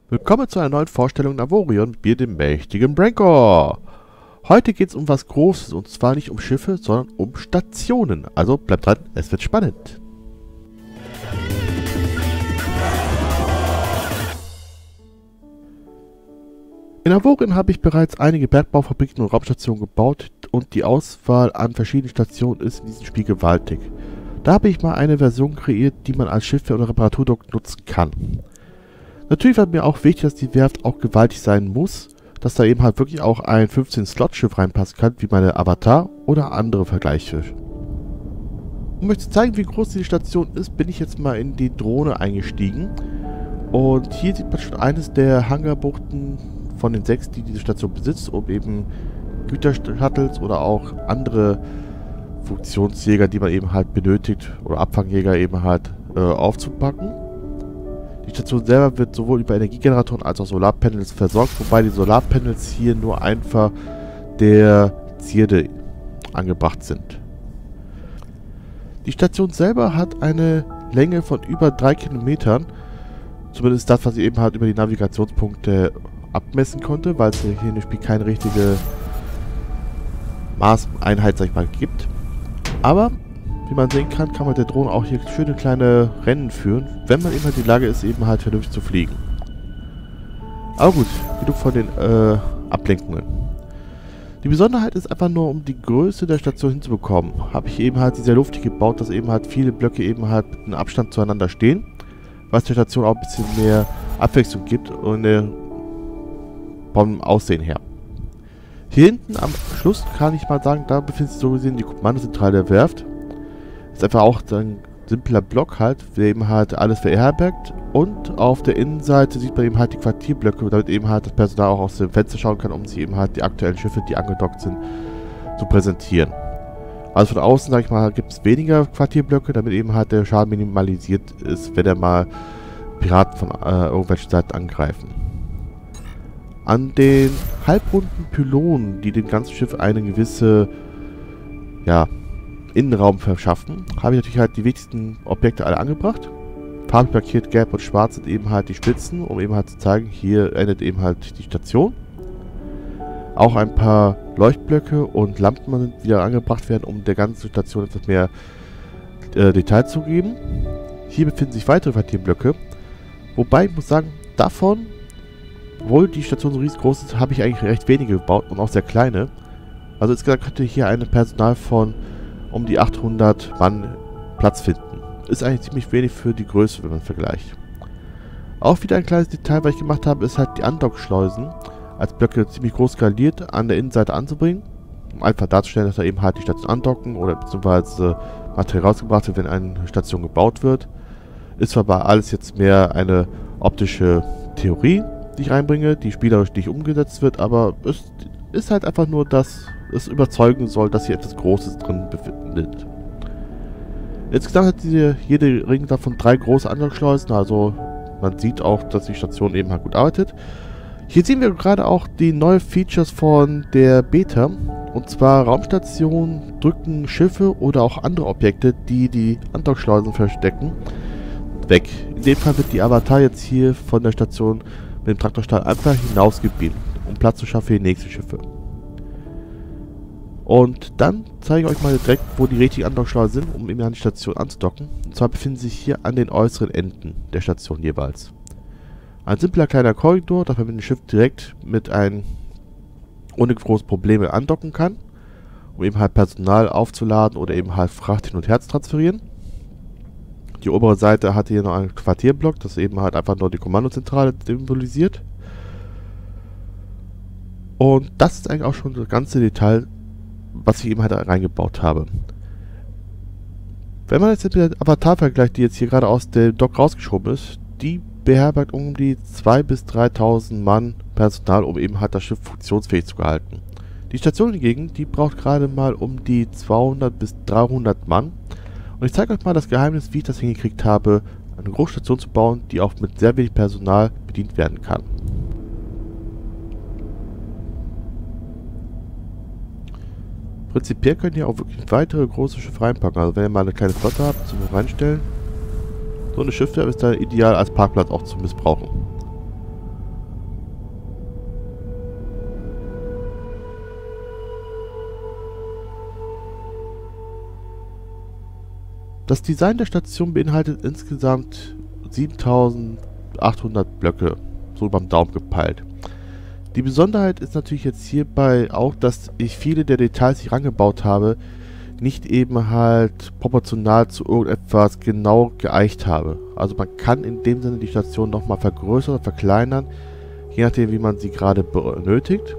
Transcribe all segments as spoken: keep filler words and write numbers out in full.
Willkommen zu einer neuen Vorstellung Navorion mit mir, dem mächtigen Brancor. Heute geht es um was Großes, und zwar nicht um Schiffe, sondern um Stationen. Also bleibt dran, es wird spannend. In Navorion habe ich bereits einige Bergbaufabriken und Raumstationen gebaut, und die Auswahl an verschiedenen Stationen ist in diesem Spiel gewaltig. Da habe ich mal eine Version kreiert, die man als Schiffe- oder Reparaturdock nutzen kann. Natürlich war mir auch wichtig, dass die Werft auch gewaltig sein muss, dass da eben halt wirklich auch ein fünfzehn-Slot-Schiff reinpassen kann, wie meine Avatar oder andere Vergleiche. Um euch zu zeigen, wie groß die Station ist, bin ich jetzt mal in die Drohne eingestiegen. Und hier sieht man schon eines der Hangarbuchten von den sechs, die diese Station besitzt, um eben Gütershuttles oder auch andere Funktionsjäger, die man eben halt benötigt, oder Abfangjäger eben halt äh, aufzupacken. Die Station selber wird sowohl über Energiegeneratoren als auch Solarpanels versorgt, wobei die Solarpanels hier nur einfach der Zierde angebracht sind. Die Station selber hat eine Länge von über drei Kilometern, zumindest das, was ich eben halt über die Navigationspunkte abmessen konnte, weil es hier in dem Spiel keine richtige Maßeinheit, sag ich mal, gibt. Aber wie man sehen kann, kann man mit der Drohne auch hier schöne kleine Rennen führen, wenn man eben halt in die Lage ist, eben halt vernünftig zu fliegen. Aber gut, genug von den äh, Ablenkungen. Die Besonderheit ist einfach nur, um die Größe der Station hinzubekommen, habe ich eben halt sie sehr luftig gebaut, dass eben halt viele Blöcke eben halt mit einem Abstand zueinander stehen, was der Station auch ein bisschen mehr Abwechslung gibt und äh, vom Aussehen her. Hier hinten am Schluss kann ich mal sagen, da befindet sich so gesehen die Kommandozentrale der Werft. Ist einfach auch ein simpler Block halt, der eben halt alles beherbergt, und auf der Innenseite sieht man eben halt die Quartierblöcke, damit eben halt das Personal auch aus dem Fenster schauen kann, um sich eben halt die aktuellen Schiffe, die angedockt sind, zu präsentieren. Also von außen, sag ich mal, gibt es weniger Quartierblöcke, damit eben halt der Schaden minimalisiert ist, wenn er mal Piraten von äh, irgendwelchen Seiten angreifen. An den halbrunden Pylonen, die dem ganzen Schiff eine gewisse, ja, Innenraum verschaffen, habe ich natürlich halt die wichtigsten Objekte alle angebracht. Farblich markiert, gelb und schwarz sind eben halt die Spitzen, um eben halt zu zeigen, hier endet eben halt die Station. Auch ein paar Leuchtblöcke und Lampen sind wieder angebracht werden, um der ganzen Station etwas mehr äh, Detail zu geben. Hier befinden sich weitere Quartierblöcke, wobei ich muss sagen, davon, obwohl die Station so riesengroß ist, habe ich eigentlich recht wenige gebaut und auch sehr kleine. Also insgesamt könnte hier ein Personal von um die achthundert Mann Platz finden. Ist eigentlich ziemlich wenig für die Größe, wenn man vergleicht. Auch wieder ein kleines Detail, was ich gemacht habe, ist halt die Andockschleusen als Blöcke ziemlich groß skaliert an der Innenseite anzubringen, um einfach darzustellen, dass da eben halt die Station andocken oder beziehungsweise Material rausgebracht wird, wenn eine Station gebaut wird. Ist zwar alles jetzt mehr eine optische Theorie, die ich reinbringe, die spielerisch nicht umgesetzt wird, aber es ist halt einfach nur, dass es überzeugen soll, dass hier etwas Großes drin befindet. Insgesamt hat diese, jede Ring davon drei große Andockschleusen, also man sieht auch, dass die Station eben halt gut arbeitet. Hier sehen wir gerade auch die neuen Features von der Beta, und zwar Raumstationen drücken Schiffe oder auch andere Objekte, die die Andockschleusen verstecken, weg. In dem Fall wird die Avatar jetzt hier von der Station mit dem Traktorstrahl einfach hinausgebeamt, um Platz zu schaffen für die nächsten Schiffe. Und dann zeige ich euch mal direkt, wo die richtigen Andockschleusen sind, um eben an die Station anzudocken. Und zwar befinden sie sich hier an den äußeren Enden der Station jeweils. Ein simpler kleiner Korridor, dass man mit dem Schiff direkt mit einem ohne große Probleme andocken kann, um eben halt Personal aufzuladen oder eben halt Fracht hin und her zu transferieren. Die obere Seite hatte hier noch einen Quartierblock, das eben halt einfach nur die Kommandozentrale symbolisiert. Und das ist eigentlich auch schon das ganze Detail, was ich eben halt reingebaut habe. Wenn man jetzt mit der Avatar vergleicht, die jetzt hier gerade aus dem Dock rausgeschoben ist, die beherbergt um die zweitausend bis dreitausend Mann Personal, um eben halt das Schiff funktionsfähig zu halten. Die Station hingegen, die braucht gerade mal um die zweihundert bis dreihundert Mann. Und ich zeige euch mal das Geheimnis, wie ich das hingekriegt habe, eine Großstation zu bauen, die auch mit sehr wenig Personal bedient werden kann. Prinzipiell könnt ihr auch wirklich weitere große Schiffe reinpacken. Also wenn ihr mal eine kleine Flotte habt zum Reinstellen, so eine Schiffswerft ist da ideal als Parkplatz auch zu missbrauchen. Das Design der Station beinhaltet insgesamt siebentausendachthundert Blöcke, so beim Daumen gepeilt. Die Besonderheit ist natürlich jetzt hierbei auch, dass ich viele der Details, die ich rangebaut habe, nicht eben halt proportional zu irgendetwas genau geeicht habe. Also man kann in dem Sinne die Station nochmal vergrößern oder verkleinern, je nachdem wie man sie gerade benötigt.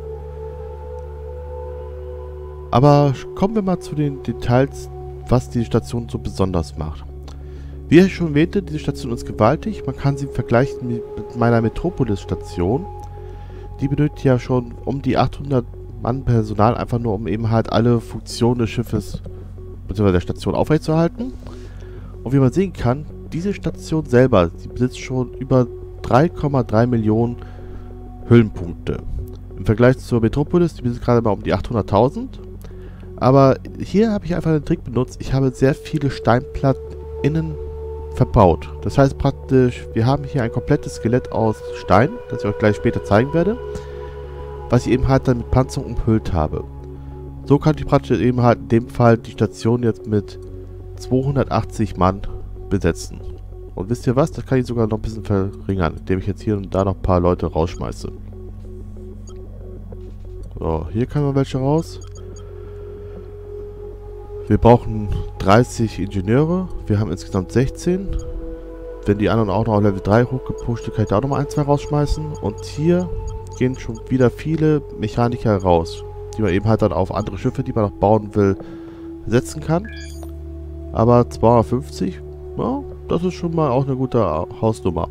Aber kommen wir mal zu den Details, was die Station so besonders macht. Wie ich schon erwähnte, diese Station ist gewaltig. Man kann sie vergleichen mit meiner Metropolis-Station. Die benötigt ja schon um die achthundert Mann Personal, einfach nur um eben halt alle Funktionen des Schiffes bzw. der Station aufrechtzuerhalten. Und wie man sehen kann, diese Station selber, die besitzt schon über drei Komma drei Millionen Hüllenpunkte. Im Vergleich zur Metropolis, die besitzt gerade mal um die achthunderttausend. Aber hier habe ich einfach einen Trick benutzt. Ich habe sehr viele Steinplatten innen verbaut. Das heißt praktisch, wir haben hier ein komplettes Skelett aus Stein, das ich euch gleich später zeigen werde, was ich eben halt dann mit Panzerung umhüllt habe. So kann ich praktisch eben halt in dem Fall die Station jetzt mit zweihundertachtzig Mann besetzen. Und wisst ihr was? Das kann ich sogar noch ein bisschen verringern, indem ich jetzt hier und da noch ein paar Leute rausschmeiße. So, hier kann man welche raus. Wir brauchen dreißig Ingenieure. Wir haben insgesamt sechzehn. Wenn die anderen auch noch auf Level drei hochgepusht sind, kann ich da auch noch mal ein, zwei rausschmeißen. Und hier gehen schon wieder viele Mechaniker raus, die man eben halt dann auf andere Schiffe, die man noch bauen will, setzen kann. Aber zweihundertfünfzig, ja, das ist schon mal auch eine gute Hausnummer.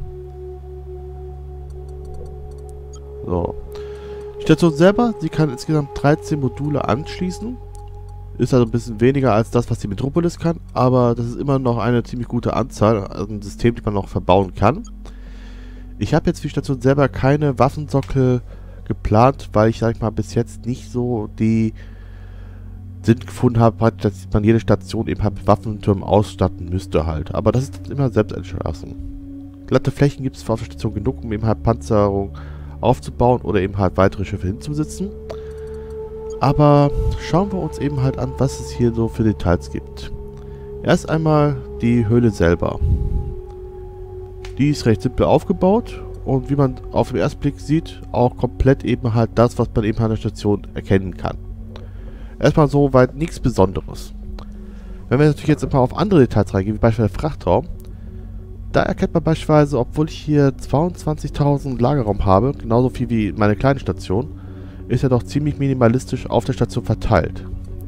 So. Die Station selber, sie kann insgesamt dreizehn Module anschließen. Ist also ein bisschen weniger als das, was die Metropolis kann, aber das ist immer noch eine ziemlich gute Anzahl an Systemen, die man noch verbauen kann. Ich habe jetzt für die Station selber keine Waffensockel geplant, weil ich, sag ich mal, bis jetzt nicht so die Sinn gefunden habe, dass man jede Station eben halt mit Waffentürmen ausstatten müsste halt. Aber das ist immer selbst entschlossen. Glatte Flächen gibt es auf der Station genug, um eben halt Panzerung aufzubauen oder eben halt weitere Schiffe hinzusitzen. Aber schauen wir uns eben halt an, was es hier so für Details gibt. Erst einmal die Höhle selber. Die ist recht simpel aufgebaut und wie man auf den ersten Blick sieht, auch komplett eben halt das, was man eben an der Station erkennen kann. Erstmal so weit nichts Besonderes. Wenn wir natürlich jetzt mal auf andere Details reingehen, wie beispielsweise der Frachtraum, da erkennt man beispielsweise, obwohl ich hier zweiundzwanzigtausend Lagerraum habe, genauso viel wie meine kleine Station, ist er doch ziemlich minimalistisch auf der Station verteilt.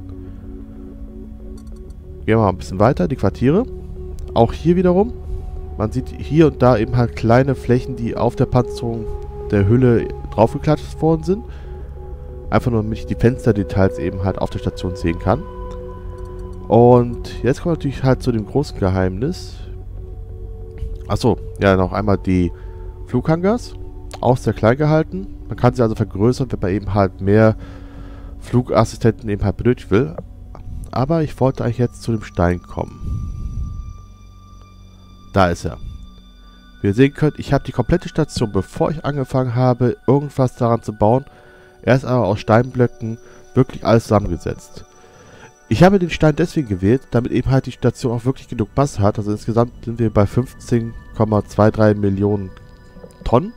Gehen wir mal ein bisschen weiter, die Quartiere. Auch hier wiederum, man sieht hier und da eben halt kleine Flächen, die auf der Panzerung der Hülle draufgeklatscht worden sind. Einfach nur, damit ich die Fensterdetails eben halt auf der Station sehen kann. Und jetzt kommt natürlich halt zu dem großen Geheimnis. Achso, ja, noch einmal die Flughangars. Auch sehr klein gehalten. Man kann sie also vergrößern, wenn man eben halt mehr Flugassistenten eben halt benötigt will. Aber ich wollte eigentlich jetzt zu dem Stein kommen. Da ist er. Wie ihr sehen könnt, ich habe die komplette Station, bevor ich angefangen habe, irgendwas daran zu bauen, erst einmal aus Steinblöcken wirklich alles zusammengesetzt. Ich habe den Stein deswegen gewählt, damit eben halt die Station auch wirklich genug Masse hat. Also insgesamt sind wir bei fünfzehn Komma zweiundzwanzig Millionen Tonnen.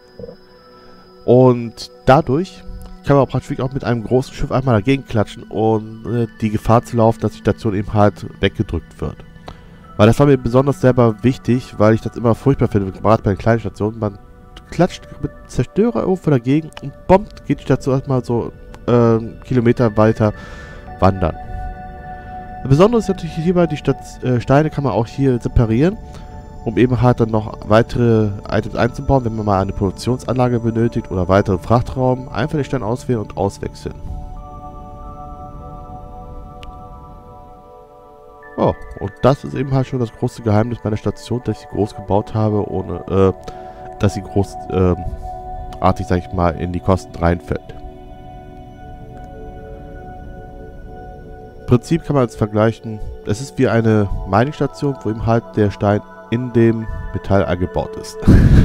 Und dadurch kann man auch praktisch auch mit einem großen Schiff einmal dagegen klatschen und äh, die Gefahr zu laufen, dass die Station eben halt weggedrückt wird. Weil das war mir besonders selber wichtig, weil ich das immer furchtbar finde, gerade bei den kleinen Stationen. Man klatscht mit Zerstörer irgendwo dagegen und bombt, geht die Station erstmal so äh, Kilometer weiter wandern. Das Besondere ist natürlich hierbei, die Stadt, äh, Steine kann man auch hier separieren, um eben halt dann noch weitere Items einzubauen, wenn man mal eine Produktionsanlage benötigt oder weiteren Frachtraum. Einfach den Stein auswählen und auswechseln. Oh, und das ist eben halt schon das große Geheimnis meiner Station, dass ich sie groß gebaut habe, ohne, äh, dass sie großartig, äh, sag ich mal, in die Kosten reinfällt. Im Prinzip kann man es vergleichen, es ist wie eine Mining-Station, wo eben halt der Stein in dem Metall eingebaut ist.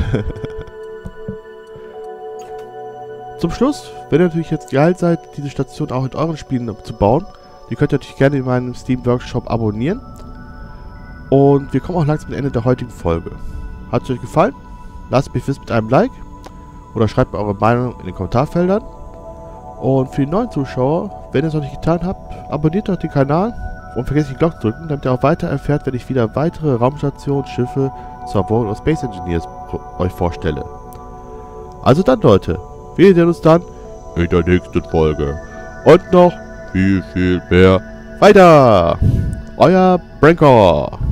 Zum Schluss, wenn ihr natürlich jetzt geil seid, diese Station auch in euren Spielen zu bauen, die könnt ihr natürlich gerne in meinem Steam Workshop abonnieren. Und wir kommen auch langsam zum Ende der heutigen Folge. Hat es euch gefallen? Lasst mich wissen mit einem Like oder schreibt mir eure Meinung in den Kommentarfeldern. Und für die neuen Zuschauer, wenn ihr es noch nicht getan habt, abonniert doch den Kanal und vergesst die Glocke zu drücken, damit ihr auch weiter erfährt, wenn ich wieder weitere Raumstationen, Schiffe, Server oder Space Engineers euch vorstelle. Also dann, Leute, wir sehen uns dann in der nächsten Folge. Und noch viel, viel mehr weiter. Euer Branker.